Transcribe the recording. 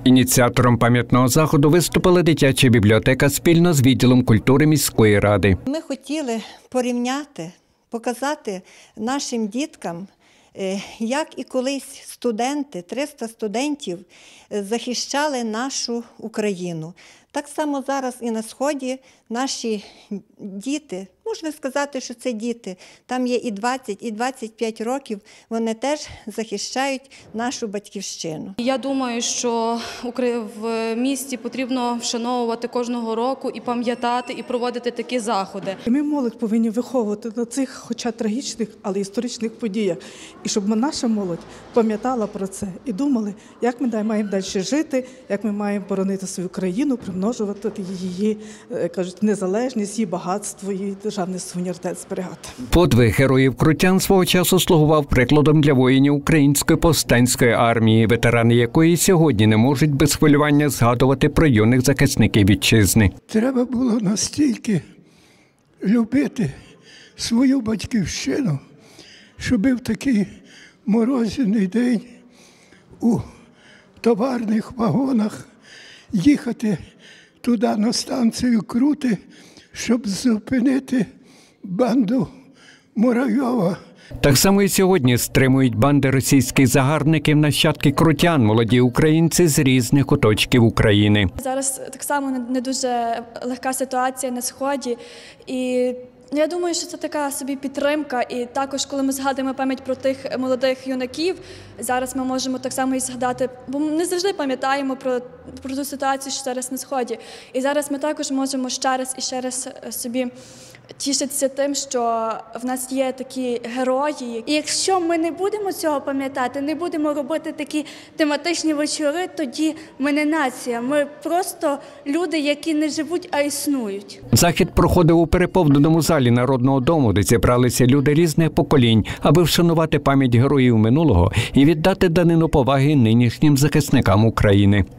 Ініціатором пам'ятного заходу виступила дитяча бібліотека спільно з відділом культури міської ради. Ми хотіли порівняти, показати нашим діткам, як і колись студенти, 300 студентів захищали нашу Україну. Так само зараз і на Сході наші діти, можна сказати, що це діти, там є і 20, і 25 років, вони теж захищають нашу батьківщину. Я думаю, що в місті потрібно вшановувати кожного року і пам'ятати, і проводити такі заходи. Ми молодь повинні виховувати на цих, хоча трагічних, але історичних подіях. І щоб наша молодь пам'ятала про це і думали, як ми маємо далі жити, як ми маємо боронити свою країну, примножувати її, кажуть, незалежність, її багатство, її державний суверенітет зберігати. Подвиг героїв крутян свого часу слугував прикладом для воїнів Української повстанської армії, ветерани якої сьогодні не можуть без хвилювання згадувати про юних захисників вітчизни. Треба було настільки любити свою батьківщину, щоб в такий морозяний день у товарних вагонах їхати туди на станцію Крути, щоб зупинити банду Муравйова. Так само і сьогодні стримують банди російських загарбників нащадки крутян, молоді українці з різних куточків України. Зараз так само не дуже легка ситуація на Сході. І я думаю, що це така собі підтримка. І також, коли ми згадуємо пам'ять про тих молодих юнаків, зараз ми можемо так само і згадати, бо ми не завжди пам'ятаємо про ту ситуацію, що зараз на Сході. І зараз ми також можемо ще раз собі тішитися тим, що в нас є такі герої. І якщо ми не будемо цього пам'ятати, не будемо робити такі тематичні вечори, тоді ми не нація, ми просто люди, які не живуть, а існують. Захід проходив у переповненому залі Народного дому, де зібралися люди різних поколінь, аби вшанувати пам'ять героїв минулого і віддати данину поваги нинішнім захисникам України.